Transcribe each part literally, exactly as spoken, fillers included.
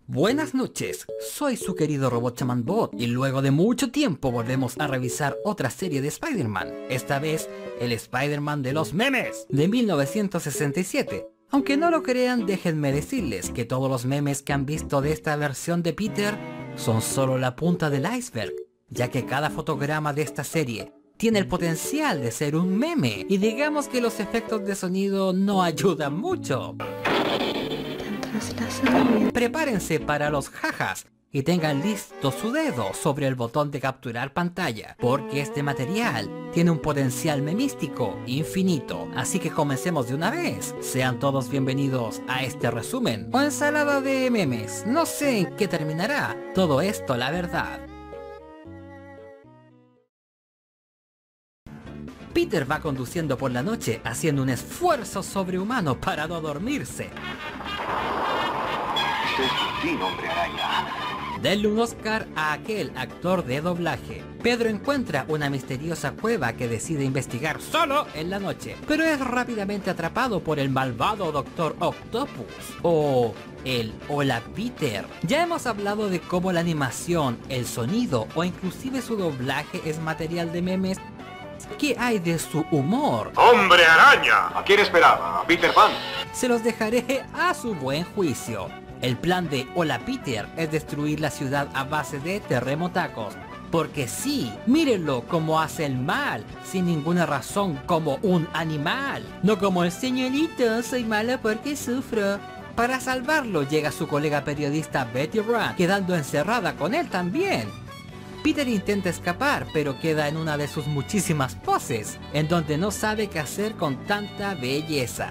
Buenas noches, soy su querido robot Shaman Bot y luego de mucho tiempo volvemos a revisar otra serie de Spider-Man, esta vez el Spider-Man de los memes de mil novecientos sesenta y siete. Aunque no lo crean, déjenme decirles que todos los memes que han visto de esta versión de Peter son solo la punta del iceberg, ya que cada fotograma de esta serie tiene el potencial de ser un meme y digamos que los efectos de sonido no ayudan mucho. Prepárense para los jajas y tengan listo su dedo sobre el botón de capturar pantalla, porque este material tiene un potencial memístico infinito. Así que comencemos de una vez. Sean todos bienvenidos a este resumen o ensalada de memes. No sé en qué terminará todo esto, la verdad. Peter va conduciendo por la noche haciendo un esfuerzo sobrehumano para no dormirse. Este es tu fin, hombre araña. Denle un Oscar a aquel actor de doblaje. Pedro encuentra una misteriosa cueva que decide investigar solo en la noche, pero es rápidamente atrapado por el malvado Doctor Octopus, o el Hola Peter. Ya hemos hablado de cómo la animación, el sonido o inclusive su doblaje es material de memes. ¿Qué hay de su humor? ¡Hombre araña! ¿A quién esperaba? ¿A Peter Pan? Se los dejaré a su buen juicio. El plan de Hola Peter es destruir la ciudad a base de terremotacos. Porque sí, mírenlo como hace el mal, sin ninguna razón, como un animal. No como el señorito, soy malo porque sufro. Para salvarlo llega su colega periodista Betty Brant, quedando encerrada con él también. Peter intenta escapar, pero queda en una de sus muchísimas poses, en donde no sabe qué hacer con tanta belleza.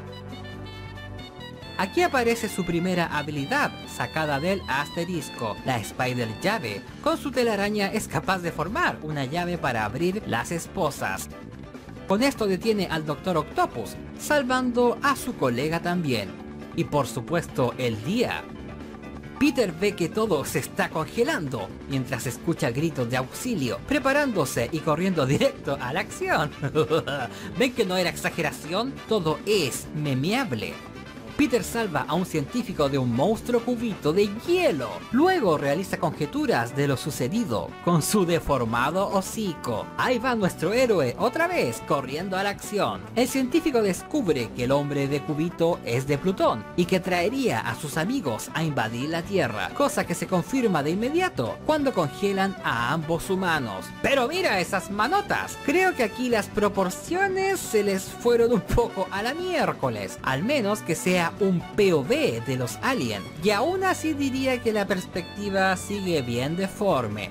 Aquí aparece su primera habilidad, sacada del asterisco. La Spider Llave, con su telaraña es capaz de formar una llave para abrir las esposas. Con esto detiene al Doctor Octopus, salvando a su colega también. Y por supuesto el día. Peter ve que todo se está congelando, mientras escucha gritos de auxilio, preparándose y corriendo directo a la acción. ¿Ven que no era exageración? Todo es memeable. Peter salva a un científico de un monstruo cubito de hielo. Luego realiza conjeturas de lo sucedido con su deformado hocico. Ahí va nuestro héroe otra vez corriendo a la acción. El científico descubre que el hombre de cubito es de Plutón y que traería a sus amigos a invadir la Tierra, cosa que se confirma de inmediato cuando congelan a ambos humanos. Pero mira esas manotas. Creo que aquí las proporciones se les fueron un poco a la miércoles, al menos que sea un P O V de los aliens, y aún así diría que la perspectiva sigue bien deforme.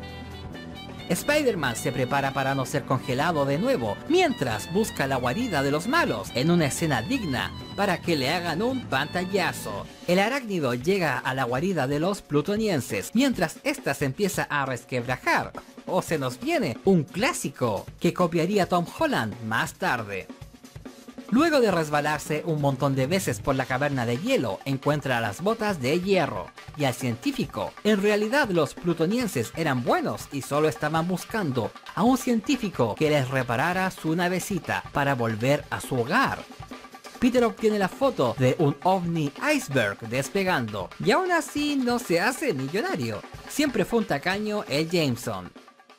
Spider-Man se prepara para no ser congelado de nuevo, mientras busca la guarida de los malos en una escena digna para que le hagan un pantallazo. El arácnido llega a la guarida de los plutonienses, mientras ésta se empieza a resquebrajar. O se nos viene un clásico que copiaría Tom Holland más tarde. Luego de resbalarse un montón de veces por la caverna de hielo, encuentra las botas de hierro y al científico. En realidad los plutonienses eran buenos y solo estaban buscando a un científico que les reparara su navecita para volver a su hogar. Peter obtiene la foto de un ovni iceberg despegando y aún así no se hace millonario. Siempre fue un tacaño el Jameson.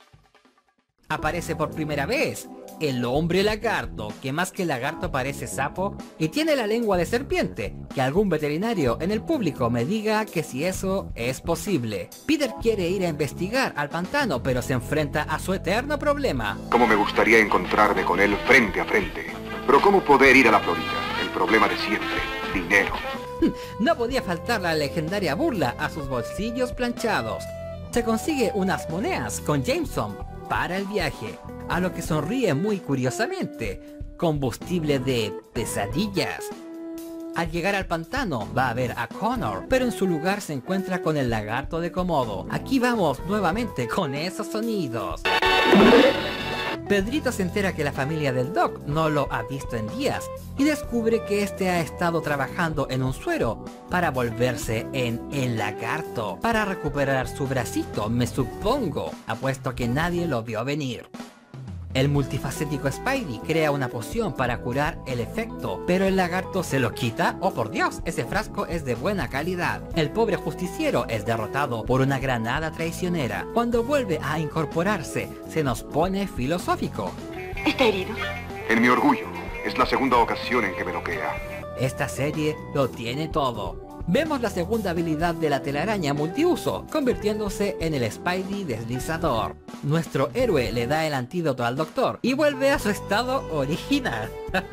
Aparece por primera vez el hombre lagarto, que más que lagarto parece sapo y tiene la lengua de serpiente. Que algún veterinario en el público me diga que si eso es posible. Peter quiere ir a investigar al pantano, pero se enfrenta a su eterno problema. Cómo me gustaría encontrarme con él frente a frente. Pero cómo poder ir a la Florida. El problema de siempre, dinero. No podía faltar la legendaria burla a sus bolsillos planchados. Se consigue unas monedas con Jameson para el viaje, a lo que sonríe muy curiosamente. Combustible de pesadillas. Al llegar al pantano va a ver a Connor, pero en su lugar se encuentra con el lagarto de Komodo. Aquí vamos nuevamente con esos sonidos. Pedrito se entera que la familia del Doc no lo ha visto en días y descubre que este ha estado trabajando en un suero para volverse en el lagarto, para recuperar su bracito, me supongo, apuesto que nadie lo vio venir. El multifacético Spidey crea una poción para curar el efecto, pero el lagarto se lo quita. ¡Oh por Dios! Ese frasco es de buena calidad. El pobre justiciero es derrotado por una granada traicionera. Cuando vuelve a incorporarse, se nos pone filosófico. ¿Está herido? En mi orgullo, es la segunda ocasión en que me noquea. Esta serie lo tiene todo. Vemos la segunda habilidad de la telaraña multiuso, convirtiéndose en el Spidey deslizador. Nuestro héroe le da el antídoto al doctor y vuelve a su estado original.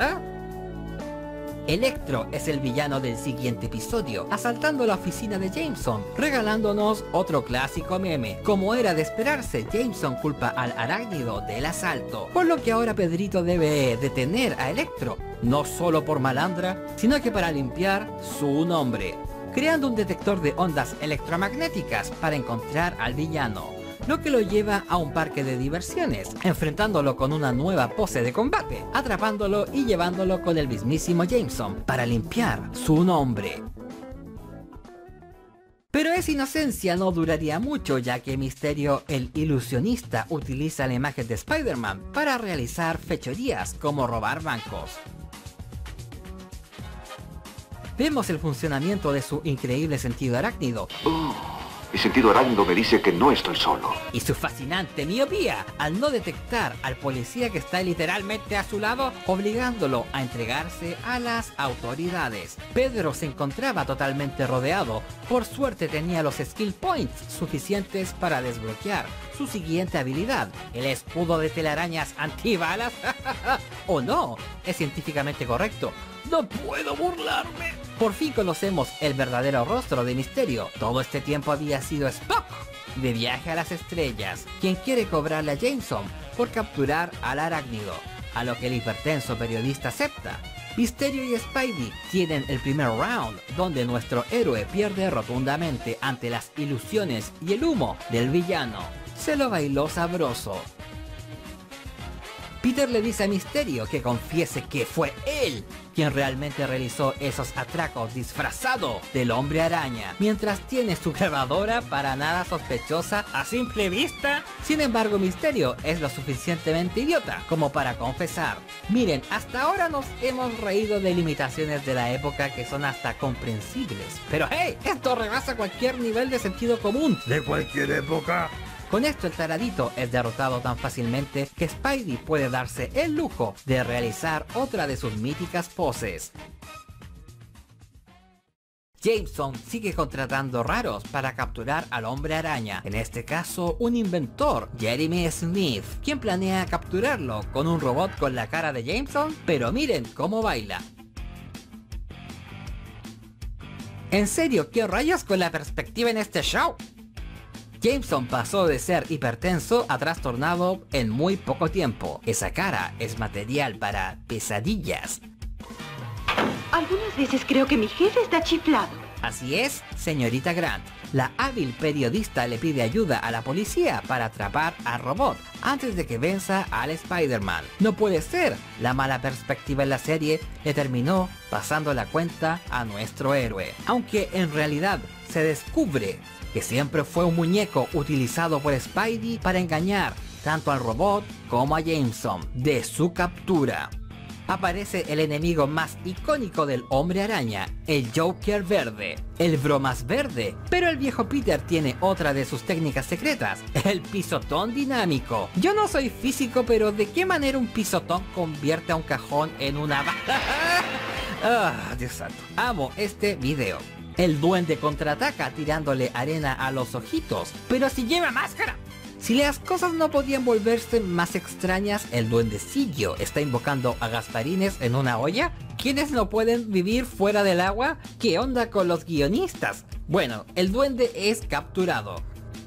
Electro es el villano del siguiente episodio, asaltando la oficina de Jameson, regalándonos otro clásico meme. Como era de esperarse, Jameson culpa al arácnido del asalto, por lo que ahora Pedrito debe detener a Electro, no solo por malandra, sino que para limpiar su nombre, creando un detector de ondas electromagnéticas para encontrar al villano, lo que lo lleva a un parque de diversiones, enfrentándolo con una nueva pose de combate, atrapándolo y llevándolo con el mismísimo Jameson para limpiar su nombre. Pero esa inocencia no duraría mucho, ya que Mysterio, el ilusionista, utiliza la imagen de Spider-Man para realizar fechorías como robar bancos. Vemos el funcionamiento de su increíble sentido arácnido. Oh, mi sentido arácnido me dice que no estoy solo. Y su fascinante miopía al no detectar al policía que está literalmente a su lado, obligándolo a entregarse a las autoridades. Pedro se encontraba totalmente rodeado. Por suerte tenía los skill points suficientes para desbloquear su siguiente habilidad, el escudo de telarañas antibalas. ¿O no? Es científicamente correcto. ¡No puedo burlarme! Por fin conocemos el verdadero rostro de Mysterio. Todo este tiempo había sido Spock, de Viaje a las Estrellas, quien quiere cobrarle a Jameson por capturar al arácnido, a lo que el hipertenso periodista acepta. Mysterio y Spidey tienen el primer round, donde nuestro héroe pierde rotundamente ante las ilusiones y el humo del villano. Se lo bailó sabroso. Peter le dice a Mysterio que confiese que fue él quien realmente realizó esos atracos disfrazado del Hombre Araña, mientras tiene su grabadora para nada sospechosa a simple vista. Sin embargo, Mysterio es lo suficientemente idiota como para confesar. Miren, hasta ahora nos hemos reído de limitaciones de la época que son hasta comprensibles, pero hey, esto rebasa cualquier nivel de sentido común de cualquier época. Con esto el taradito es derrotado tan fácilmente que Spidey puede darse el lujo de realizar otra de sus míticas poses. Jameson sigue contratando raros para capturar al Hombre Araña, en este caso un inventor, Jeremy Smith, quien planea capturarlo con un robot con la cara de Jameson, pero miren cómo baila. ¿En serio qué rayos con la perspectiva en este show? Jameson pasó de ser hipertenso a trastornado en muy poco tiempo. Esa cara es material para pesadillas. Algunas veces creo que mi jefe está chiflado. Así es, señorita Grant. La hábil periodista le pide ayuda a la policía para atrapar al robot antes de que venza al Spider-Man. No puede ser, la mala perspectiva en la serie le terminó pasando la cuenta a nuestro héroe. Aunque en realidad se descubre que siempre fue un muñeco utilizado por Spidey para engañar tanto al robot como a Jameson de su captura. Aparece el enemigo más icónico del Hombre Araña, el Joker verde, el bromas verde, pero el viejo Peter tiene otra de sus técnicas secretas, el pisotón dinámico. Yo no soy físico, pero ¿de qué manera un pisotón convierte a un cajón en una bala? Ah, Dios santo. Amo este video. El duende contraataca tirándole arena a los ojitos, pero si lleva máscara. Si las cosas no podían volverse más extrañas, el duendecillo está invocando a Gasparines en una olla. ¿Quiénes no pueden vivir fuera del agua? ¿Qué onda con los guionistas? Bueno, el duende es capturado.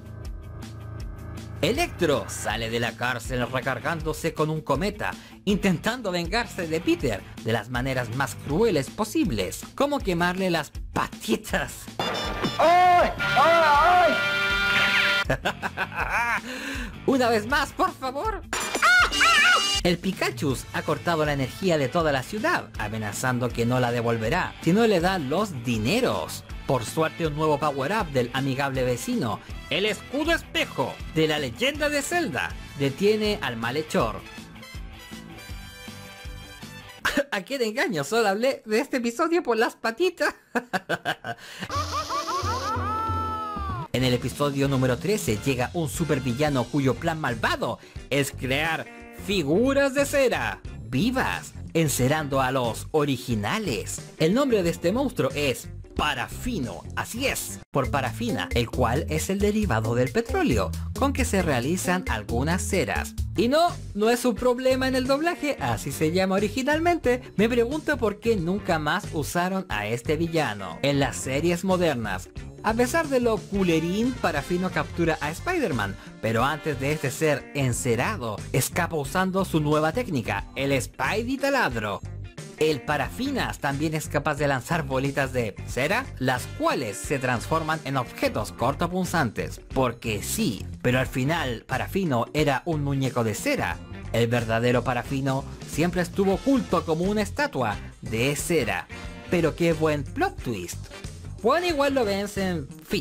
Electro sale de la cárcel recargándose con un cometa, intentando vengarse de Peter de las maneras más crueles posibles, como quemarle las patitas. ¡Ay! ¡Ay! Una vez más, por favor. El Pikachu ha cortado la energía de toda la ciudad, amenazando que no la devolverá si no le da los dineros. Por suerte, un nuevo power-up del amigable vecino, el escudo espejo de la leyenda de Zelda, detiene al malhechor. ¿A quién engaño? Solo hablé de este episodio por las patitas. En el episodio número trece llega un supervillano cuyo plan malvado es crear figuras de cera vivas, encerando a los originales. El nombre de este monstruo es Parafino, así es, por parafina, el cual es el derivado del petróleo, con que se realizan algunas ceras. Y no, no es un problema en el doblaje, así se llama originalmente. Me pregunto por qué nunca más usaron a este villano en las series modernas. A pesar de lo culerín, Parafino captura a Spider-Man, pero antes de este ser encerado, escapa usando su nueva técnica, el Spidey taladro. El Parafinas también es capaz de lanzar bolitas de cera, las cuales se transforman en objetos cortopunzantes. Porque sí, pero al final Parafino era un muñeco de cera. El verdadero Parafino siempre estuvo oculto como una estatua de cera. Pero qué buen plot twist. Bueno, igual lo vencen, en fin.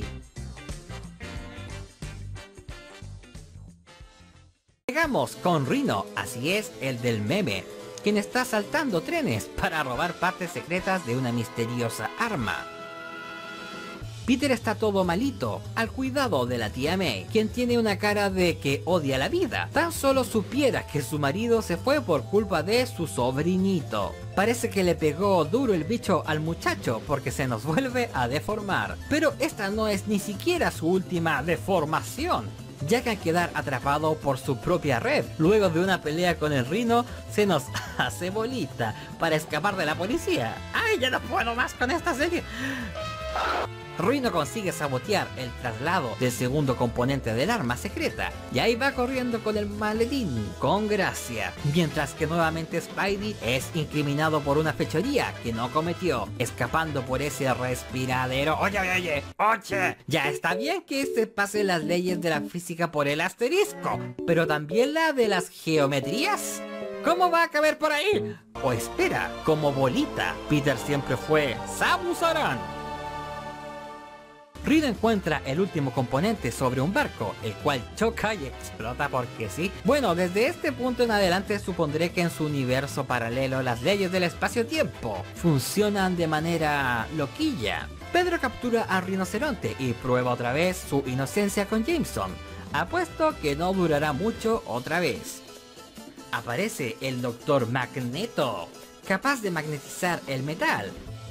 Llegamos con Rhino, así es, el del meme, quien está saltando trenes para robar partes secretas de una misteriosa arma. Peter está todo malito, al cuidado de la tía May, quien tiene una cara de que odia la vida. Tan solo supiera que su marido se fue por culpa de su sobrinito. Parece que le pegó duro el bicho al muchacho porque se nos vuelve a deformar. Pero esta no es ni siquiera su última deformación, ya que al quedar atrapado por su propia red, luego de una pelea con el Rhino, se nos hace bolita para escapar de la policía. ¡Ay, ya no puedo más con esta serie! Rhino consigue sabotear el traslado del segundo componente del arma secreta, y ahí va corriendo con el maletín, con gracia, mientras que nuevamente Spidey es incriminado por una fechoría que no cometió, escapando por ese respiradero. Oye, oye, oye, oye, ya está bien que se pase las leyes de la física por el asterisco, pero también la de las geometrías. ¿Cómo va a caber por ahí? O espera, como bolita, Peter siempre fue Samus Aran. Rhino encuentra el último componente sobre un barco, el cual choca y explota porque sí. Bueno, desde este punto en adelante supondré que en su universo paralelo las leyes del espacio-tiempo funcionan de manera loquilla. Pedro captura a Rinoceronte y prueba otra vez su inocencia con Jameson. Apuesto que no durará mucho otra vez. Aparece el Doctor Magneto, capaz de magnetizar el metal.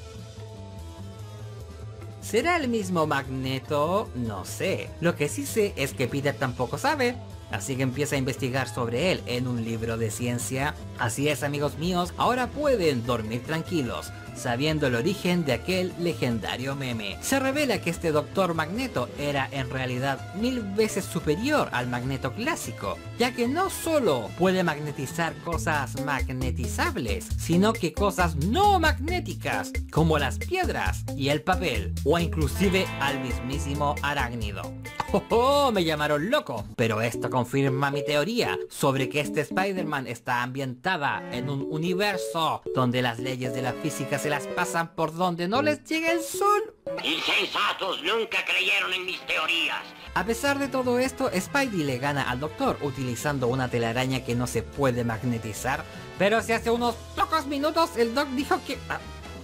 ¿Será el mismo Magneto? No sé. Lo que sí sé es que Peter tampoco sabe, así que empieza a investigar sobre él en un libro de ciencia. Así es, amigos míos, ahora pueden dormir tranquilos, sabiendo el origen de aquel legendario meme. Se revela que este Doctor Magneto era en realidad mil veces superior al Magneto clásico, ya que no solo puede magnetizar cosas magnetizables, sino que cosas no magnéticas, como las piedras y el papel, o inclusive al mismísimo arácnido. ¡Oh, oh! Me llamaron loco, pero esto confirma mi teoría sobre que este Spider-Man está ambientada en un universo donde las leyes de la física se las pasan por donde no les llega el sol. Insensatos, nunca creyeron en mis teorías. A pesar de todo esto, Spidey le gana al Doctor utilizando una telaraña que no se puede magnetizar, pero si hace unos pocos minutos el Doc dijo que... Ah.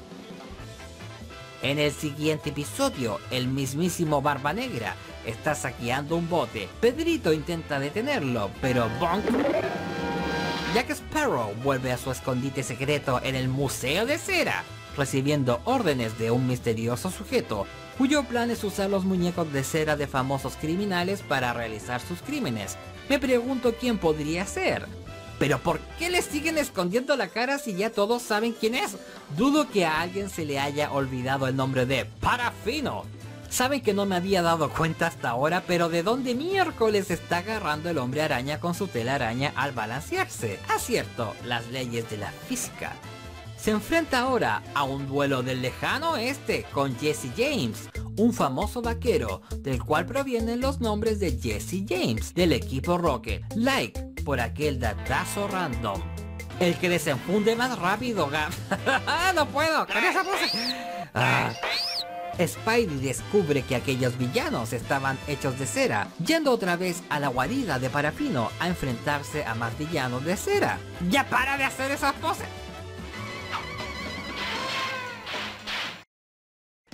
En el siguiente episodio, el mismísimo Barba Negra está saqueando un bote. Pedrito intenta detenerlo, pero bonk. Jack Sparrow vuelve a su escondite secreto en el Museo de Cera, recibiendo órdenes de un misterioso sujeto, cuyo plan es usar los muñecos de cera de famosos criminales para realizar sus crímenes. Me pregunto quién podría ser. ¿Pero por qué le siguen escondiendo la cara si ya todos saben quién es? Dudo que a alguien se le haya olvidado el nombre de Parafino. Saben que no me había dado cuenta hasta ahora, pero ¿de dónde miércoles está agarrando el hombre araña con su telaraña al balancearse? Acierto, las leyes de la física. Se enfrenta ahora a un duelo del lejano oeste con Jesse James, un famoso vaquero, del cual provienen los nombres de Jesse James, del equipo Rocket. Like por aquel datazo random. El que desenfunde más rápido, no puedo, con esa pose. Ah. Spidey descubre que aquellos villanos estaban hechos de cera, yendo otra vez a la guarida de Parafino a enfrentarse a más villanos de cera. ¡Ya para de hacer esas poses!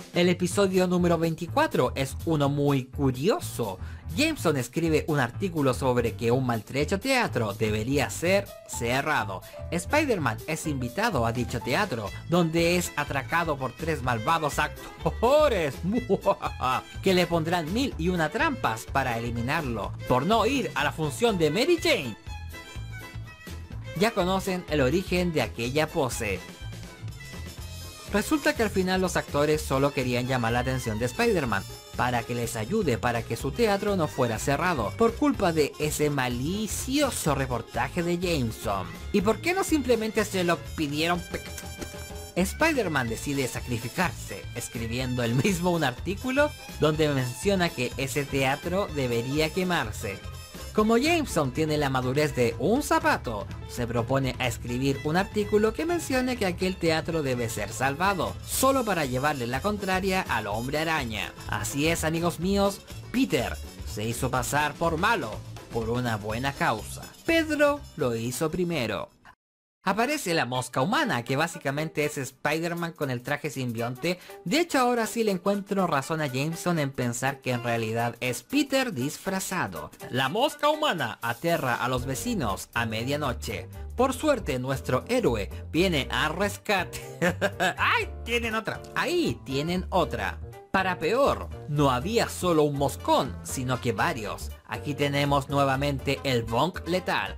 El episodio número veinticuatro es uno muy curioso. Jameson escribe un artículo sobre que un maltrecho teatro debería ser cerrado. Spider-Man es invitado a dicho teatro, donde es atracado por tres malvados actores que le pondrán mil y una trampas para eliminarlo, por no ir a la función de Mary Jane. Ya conocen el origen de aquella pose. Resulta que al final los actores solo querían llamar la atención de Spider-Man, para que les ayude para que su teatro no fuera cerrado, por culpa de ese malicioso reportaje de Jameson. ¿Y por qué no simplemente se lo pidieron? Spider-Man decide sacrificarse, escribiendo él mismo un artículo donde menciona que ese teatro debería quemarse. Como Jameson tiene la madurez de un zapato, se propone a escribir un artículo que mencione que aquel teatro debe ser salvado, solo para llevarle la contraria al Hombre Araña. Así es, amigos míos, Peter se hizo pasar por malo, por una buena causa. Pedro lo hizo primero. Aparece la mosca humana, que básicamente es Spider-Man con el traje simbionte. De hecho, ahora sí le encuentro razón a Jameson en pensar que en realidad es Peter disfrazado. La mosca humana aterra a los vecinos a medianoche. Por suerte, nuestro héroe viene a rescate. ¡Ay! Tienen otra. Ahí tienen otra. Para peor, no había solo un moscón, sino que varios. Aquí tenemos nuevamente el bonk letal.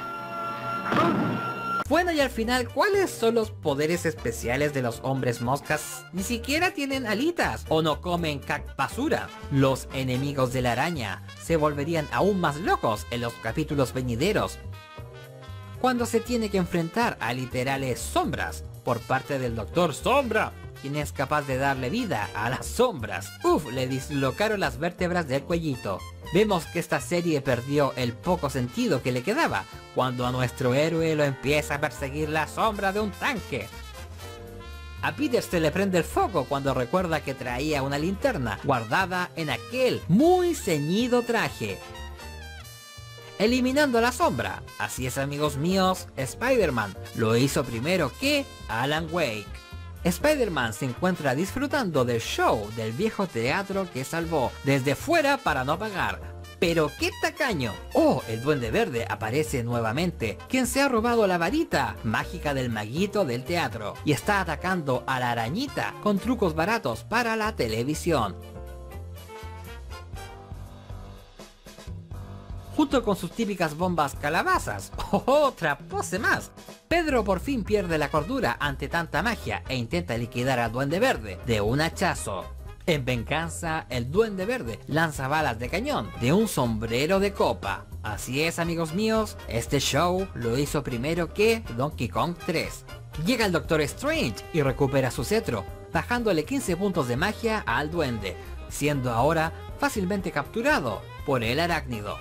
Bueno, y al final, ¿cuáles son los poderes especiales de los hombres moscas? Ni siquiera tienen alitas o no comen cac basura. Los enemigos de la araña se volverían aún más locos en los capítulos venideros, cuando se tiene que enfrentar a literales sombras por parte del Doctor Sombra, quien es capaz de darle vida a las sombras. Uf, le dislocaron las vértebras del cuellito. Vemos que esta serie perdió el poco sentido que le quedaba cuando a nuestro héroe lo empieza a perseguir la sombra de un tanque. A Peter se le prende el foco cuando recuerda que traía una linterna guardada en aquel muy ceñido traje, eliminando a la sombra. Así es, amigos míos, Spider-Man lo hizo primero que Alan Wake. Spider-Man se encuentra disfrutando del show del viejo teatro que salvó desde fuera para no pagar. ¡Pero qué tacaño! ¡Oh! El Duende Verde aparece nuevamente, quien se ha robado la varita mágica del maguito del teatro y está atacando a la arañita con trucos baratos para la televisión. Junto con sus típicas bombas calabazas. ¡Oh, otra pose más! Pedro por fin pierde la cordura ante tanta magia e intenta liquidar al Duende Verde de un hachazo. En venganza, el Duende Verde lanza balas de cañón de un sombrero de copa. Así es, amigos míos, este show lo hizo primero que Donkey Kong tres. Llega el Doctor Strange y recupera su cetro, bajándole quince puntos de magia al duende, siendo ahora fácilmente capturado por el arácnido.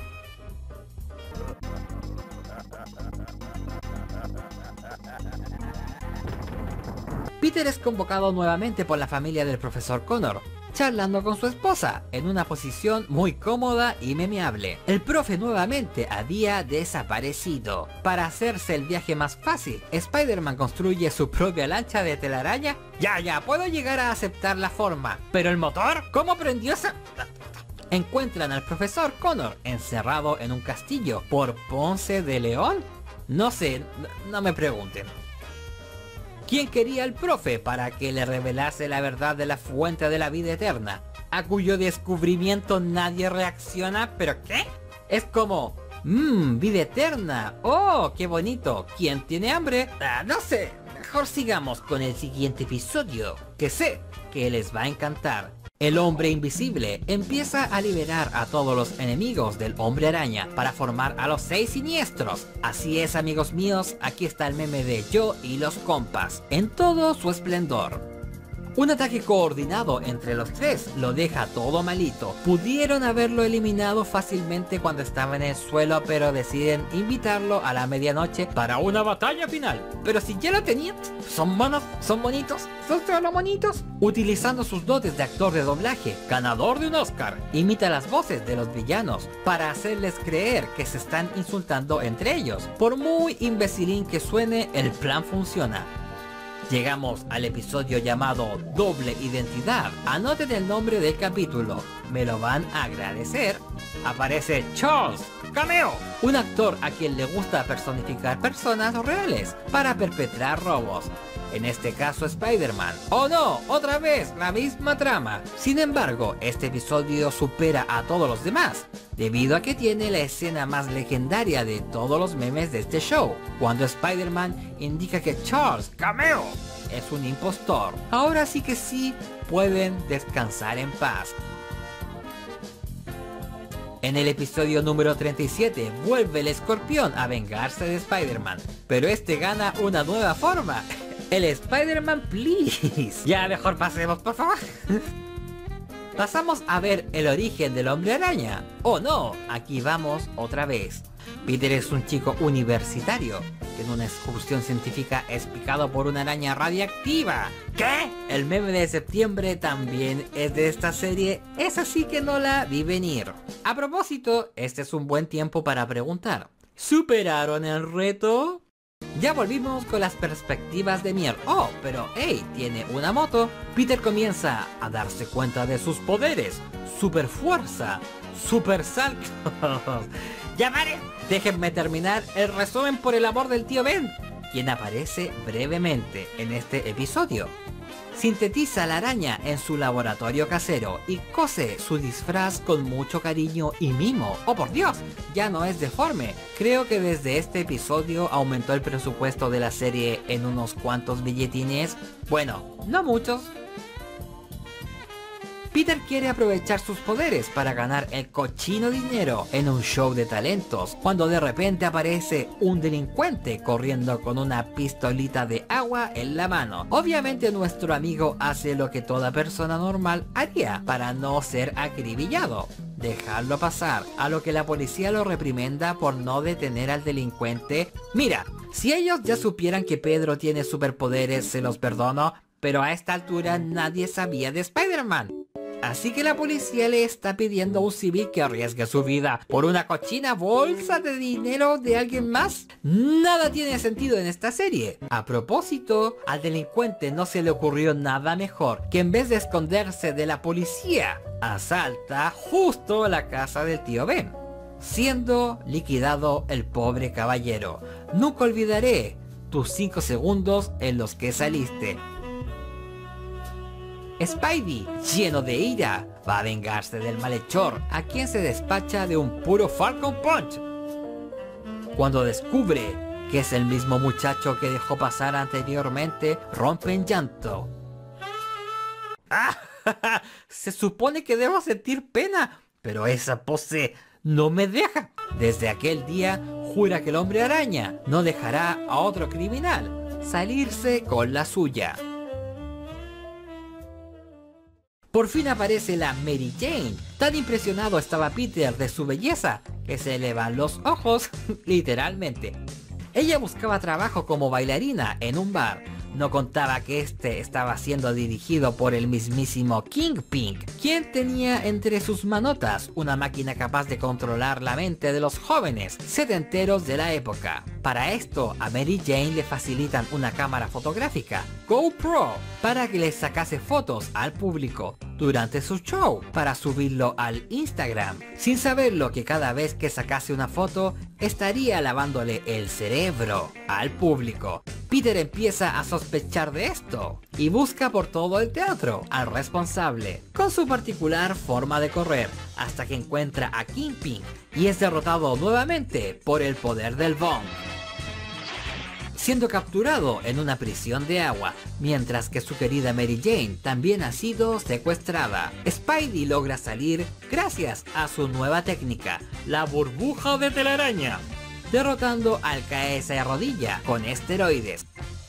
Peter es convocado nuevamente por la familia del profesor Connor, charlando con su esposa en una posición muy cómoda y memeable. El profe nuevamente había desaparecido. Para hacerse el viaje más fácil, Spider-Man construye su propia lancha de telaraña. Ya, ya, puedo llegar a aceptar la forma, pero el motor, ¿cómo prendió esa...? Encuentran al profesor Connor encerrado en un castillo por Ponce de León. No sé, no, no me pregunten. ¿Quién quería al profe para que le revelase la verdad de la fuente de la vida eterna? A cuyo descubrimiento nadie reacciona, ¿pero qué? Es como, mmm, vida eterna, oh, qué bonito, ¿quién tiene hambre? Ah, no sé, mejor sigamos con el siguiente episodio, que sé que les va a encantar. El hombre invisible empieza a liberar a todos los enemigos del hombre araña para formar a los seis siniestros. Así es, amigos míos, aquí está el meme de yo y los compas, en todo su esplendor. Un ataque coordinado entre los tres lo deja todo malito. Pudieron haberlo eliminado fácilmente cuando estaba en el suelo, pero deciden invitarlo a la medianoche para una batalla final. Pero si ya lo tenían, son monos, son bonitos, son solo bonitos. Utilizando sus dotes de actor de doblaje, ganador de un Oscar, imita las voces de los villanos para hacerles creer que se están insultando entre ellos. Por muy imbecilín que suene, el plan funciona. Llegamos al episodio llamado Doble Identidad. Anoten el nombre del capítulo, me lo van a agradecer. Aparece Charles, cameo, un actor a quien le gusta personificar personas reales para perpetrar robos. En este caso Spider-Man. ¡Oh no! ¡Otra vez! La misma trama. Sin embargo, este episodio supera a todos los demás, debido a que tiene la escena más legendaria de todos los memes de este show, cuando Spider-Man indica que Charles, cameo, es un impostor. Ahora sí que sí, pueden descansar en paz. En el episodio número treinta y siete, vuelve el Escorpión a vengarse de Spider-Man, pero este gana una nueva forma. El Spider-Man Please. Ya mejor pasemos, por favor. Pasamos a ver el origen del Hombre Araña. Oh no, aquí vamos otra vez. Peter es un chico universitario que en una excursión científica es picado por una araña radiactiva. ¿Qué? El meme de septiembre también es de esta serie, es así que no la vi venir. A propósito, este es un buen tiempo para preguntar: ¿superaron el reto? Ya volvimos con las perspectivas de Mier. Oh, pero hey, tiene una moto. Peter comienza a darse cuenta de sus poderes. Super fuerza, super saltos. Ya pare. Déjenme terminar el resumen por el amor del tío Ben, quien aparece brevemente en este episodio. Sintetiza la araña en su laboratorio casero y cose su disfraz con mucho cariño y mimo. ¡Oh por Dios! Ya no es deforme. Creo que desde este episodio aumentó el presupuesto de la serie en unos cuantos billetines. Bueno, no muchos. Peter quiere aprovechar sus poderes para ganar el cochino dinero en un show de talentos, cuando de repente aparece un delincuente corriendo con una pistolita de agua en la mano. Obviamente nuestro amigo hace lo que toda persona normal haría para no ser acribillado: dejarlo pasar, a lo que la policía lo reprimenda por no detener al delincuente. Mira, si ellos ya supieran que Pedro tiene superpoderes, se los perdono, pero a esta altura nadie sabía de Spider-Man. Así que la policía le está pidiendo a un civil que arriesgue su vida por una cochina bolsa de dinero de alguien más. Nada tiene sentido en esta serie. A propósito, al delincuente no se le ocurrió nada mejor que, en vez de esconderse de la policía, asalta justo la casa del tío Ben, siendo liquidado el pobre caballero. Nunca olvidaré tus cinco segundos en los que saliste. Spidey, lleno de ira, va a vengarse del malhechor, a quien se despacha de un puro Falcon Punch. Cuando descubre que es el mismo muchacho que dejó pasar anteriormente, rompe en llanto. ¡Ah! Se supone que debo sentir pena, pero esa pose no me deja. Desde aquel día jura que el Hombre Araña no dejará a otro criminal salirse con la suya. Por fin aparece la Mary Jane. Tan impresionado estaba Peter de su belleza que se le van los ojos, literalmente. Ella buscaba trabajo como bailarina en un bar. No contaba que este estaba siendo dirigido por el mismísimo Kingpin, quien tenía entre sus manotas una máquina capaz de controlar la mente de los jóvenes setenteros de la época. Para esto, a Mary Jane le facilitan una cámara fotográfica GoPro para que le sacase fotos al público durante su show para subirlo al Instagram, sin saberlo que cada vez que sacase una foto estaría lavándole el cerebro al público. Peter empieza a sospechar de esto y busca por todo el teatro al responsable, con su particular forma de correr, hasta que encuentra a Kingpin y es derrotado nuevamente por el poder del Bond, siendo capturado en una prisión de agua, mientras que su querida Mary Jane también ha sido secuestrada. Spidey logra salir gracias a su nueva técnica, la burbuja de telaraña, derrotando al caerse de rodilla con esteroides.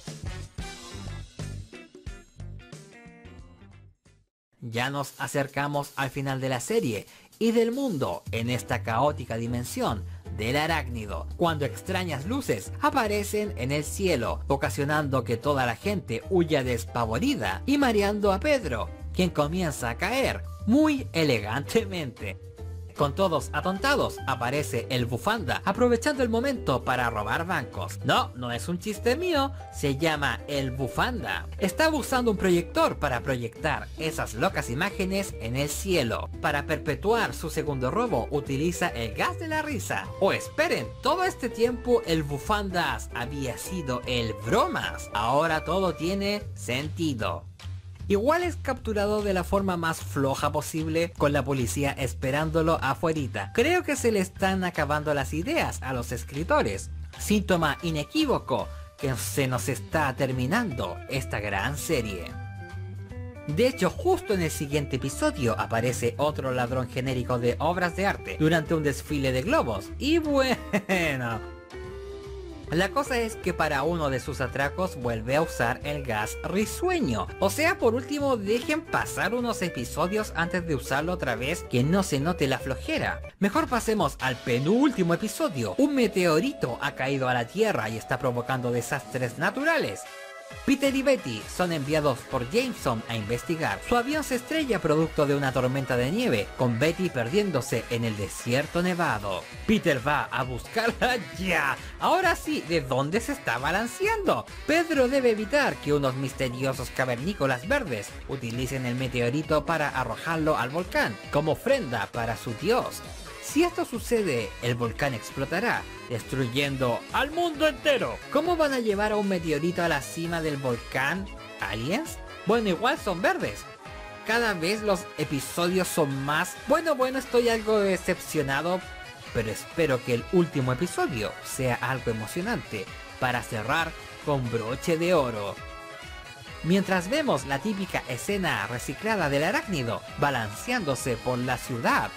Ya nos acercamos al final de la serie y del mundo en esta caótica dimensión del arácnido, cuando extrañas luces aparecen en el cielo, ocasionando que toda la gente huya despavorida y mareando a Pedro, quien comienza a caer muy elegantemente. Con todos atontados, aparece el bufanda, aprovechando el momento para robar bancos. No, no es un chiste mío, se llama el bufanda. Estaba usando un proyector para proyectar esas locas imágenes en el cielo. Para perpetuar su segundo robo, utiliza el gas de la risa. O esperen, todo este tiempo el bufandas había sido el bromas. Ahora todo tiene sentido. Igual es capturado de la forma más floja posible, con la policía esperándolo afuerita. Creo que se le están acabando las ideas a los escritores. Síntoma inequívoco que se nos está terminando esta gran serie. De hecho, justo en el siguiente episodio aparece otro ladrón genérico de obras de arte durante un desfile de globos. Y bueno... La cosa es que para uno de sus atracos vuelve a usar el gas risueño. O sea, por último, dejen pasar unos episodios antes de usarlo otra vez, que no se note la flojera. Mejor pasemos al penúltimo episodio. Un meteorito ha caído a la Tierra y está provocando desastres naturales. Peter y Betty son enviados por Jameson a investigar. Su avión se estrella producto de una tormenta de nieve, con Betty perdiéndose en el desierto nevado. Peter va a buscarla ya. Ahora sí, ¿de dónde se está balanceando? Pedro debe evitar que unos misteriosos cavernícolas verdes utilicen el meteorito para arrojarlo al volcán, como ofrenda para su dios. Si esto sucede, el volcán explotará, destruyendo al mundo entero. ¿Cómo van a llevar a un meteorito a la cima del volcán? ¿Aliens? Bueno, igual son verdes. Cada vez los episodios son más... Bueno, bueno, estoy algo decepcionado, pero espero que el último episodio sea algo emocionante para cerrar con broche de oro. Mientras vemos la típica escena reciclada del arácnido balanceándose por la ciudad,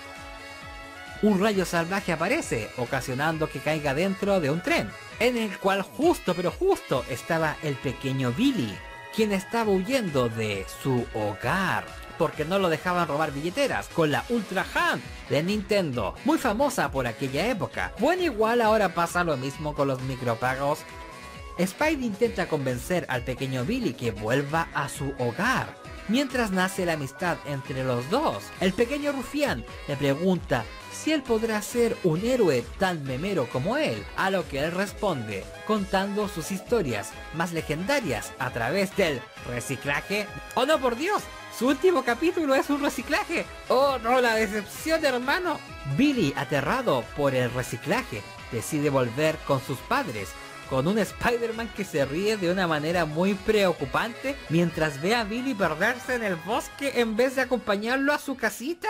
un rayo salvaje aparece, ocasionando que caiga dentro de un tren, en el cual justo pero justo estaba el pequeño Billy, quien estaba huyendo de su hogar, porque no lo dejaban robar billeteras con la Ultra Hand de Nintendo, muy famosa por aquella época. Bueno, igual ahora pasa lo mismo con los micropagos. Spidey intenta convencer al pequeño Billy que vuelva a su hogar, mientras nace la amistad entre los dos. El pequeño rufián le pregunta si él podrá ser un héroe tan memero como él, a lo que él responde, contando sus historias más legendarias a través del reciclaje. ¡Oh no, por Dios! ¡Su último capítulo es un reciclaje! ¡Oh no, la decepción, hermano! Billy, aterrado por el reciclaje, decide volver con sus padres, con un Spider-Man que se ríe de una manera muy preocupante mientras ve a Billy perderse en el bosque en vez de acompañarlo a su casita.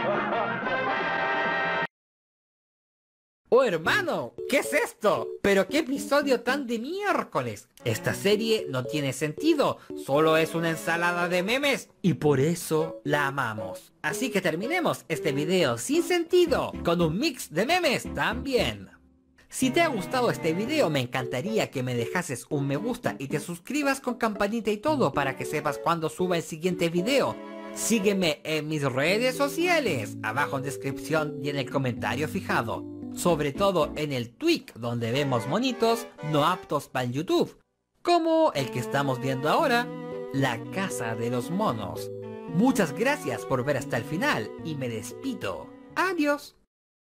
¡Oh, hermano! ¿Qué es esto? ¿Pero qué episodio tan de miércoles? Esta serie no tiene sentido, solo es una ensalada de memes y por eso la amamos. Así que terminemos este video sin sentido, con un mix de memes también. Si te ha gustado este video, me encantaría que me dejases un me gusta y te suscribas con campanita y todo para que sepas cuando suba el siguiente video. Sígueme en mis redes sociales, abajo en descripción y en el comentario fijado. Sobre todo en el Twitch, donde vemos monitos no aptos para el YouTube, como el que estamos viendo ahora, La Casa de los Monos. Muchas gracias por ver hasta el final y me despido. Adiós.